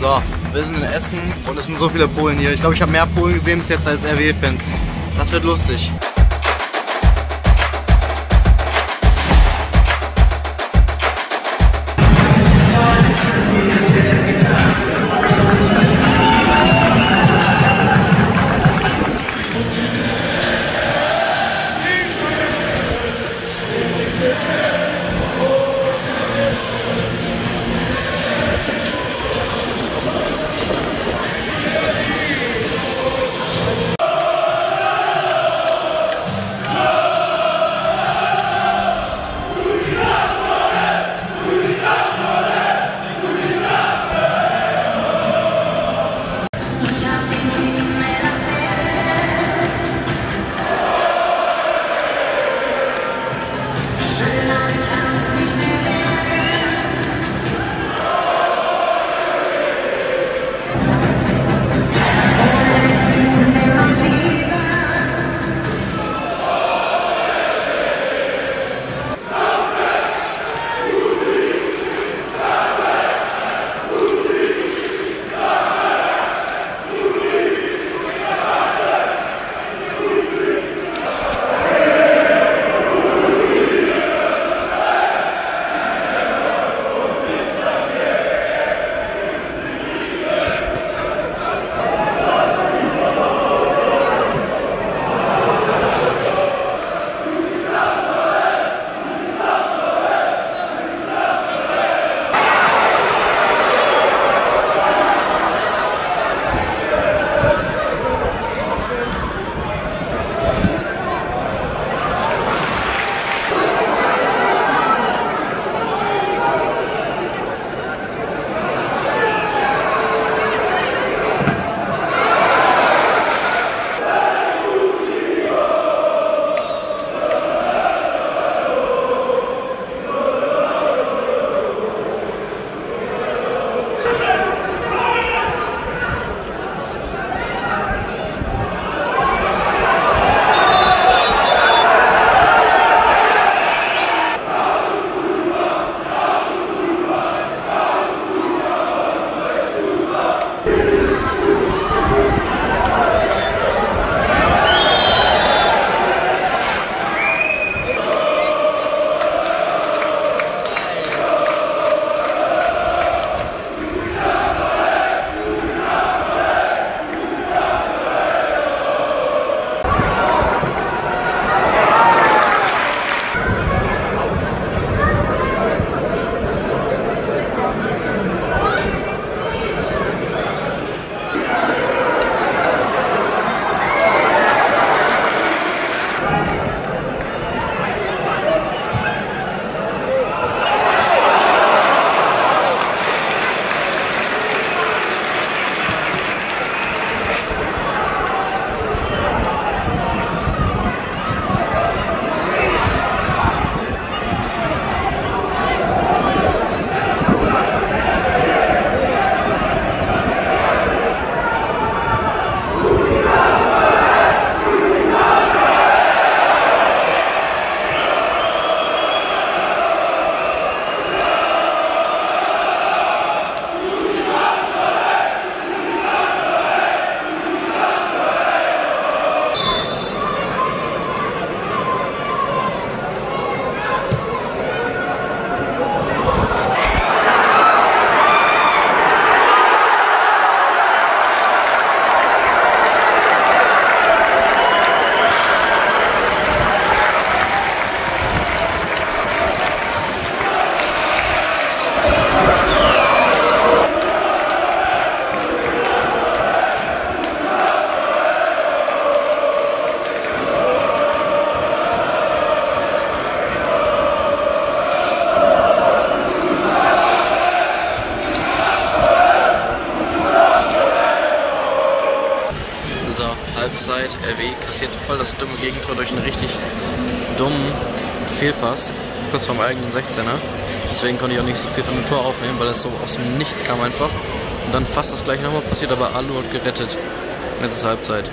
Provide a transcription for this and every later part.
So, wir sind in Essen und es sind so viele Polen hier. Ich glaube, ich habe mehr Polen gesehen bis jetzt als RW-Fans. Das wird lustig. Halbzeit. RW kassiert voll das dumme Gegentor durch einen richtig dummen Fehlpass, kurz vorm eigenen 16er. Deswegen konnte ich auch nicht so viel von dem Tor aufnehmen, weil das so aus dem Nichts kam einfach. Und dann fast das gleiche nochmal passiert, aber Alu hat gerettet. Und jetzt ist Halbzeit.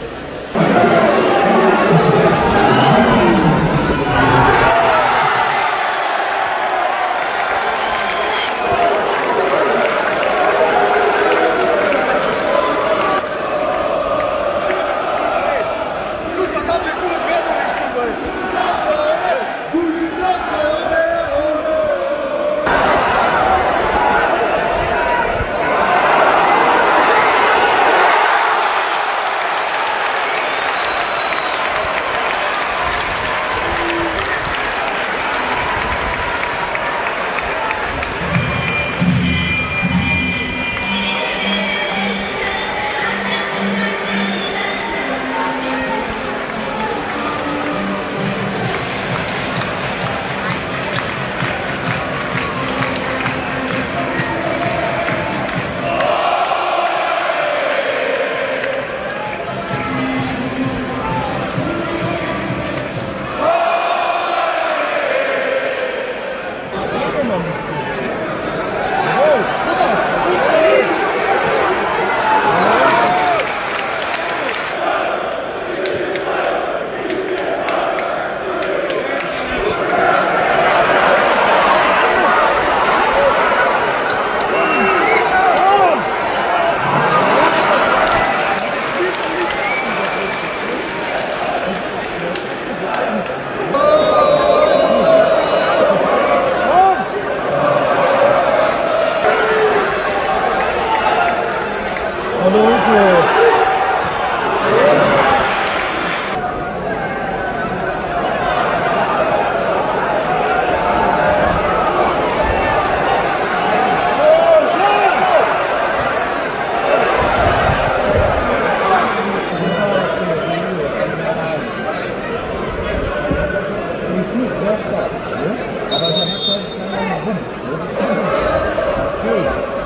noch nicht so. Jawohl, guck mal. Hallo Hugo. Ist nicht sehr stark, ne? Aber der hat halt keinen Bumm. Schön.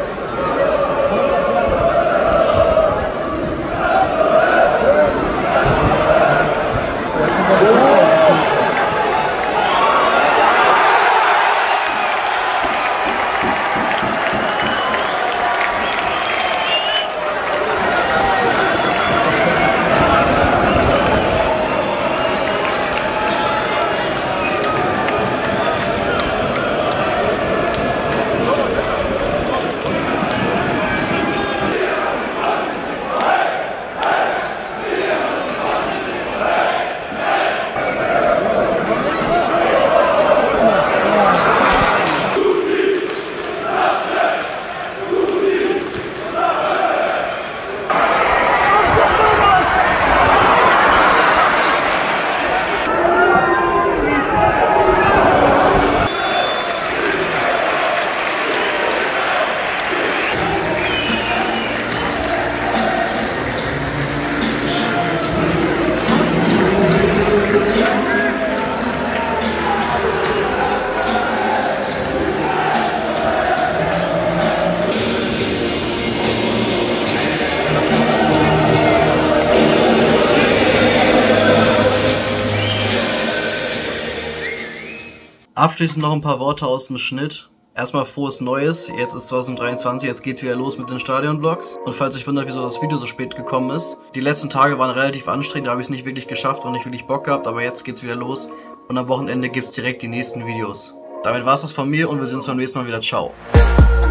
Abschließend noch ein paar Worte aus dem Schnitt. Erstmal frohes Neues, jetzt ist 2023, jetzt geht's wieder los mit den Stadionvlogs. Und falls euch wundert, wieso das Video so spät gekommen ist. Die letzten Tage waren relativ anstrengend, da habe ich es nicht wirklich geschafft und nicht wirklich Bock gehabt, aber jetzt geht's wieder los. Und am Wochenende gibt's direkt die nächsten Videos. Damit war's das von mir und wir sehen uns beim nächsten Mal wieder. Ciao.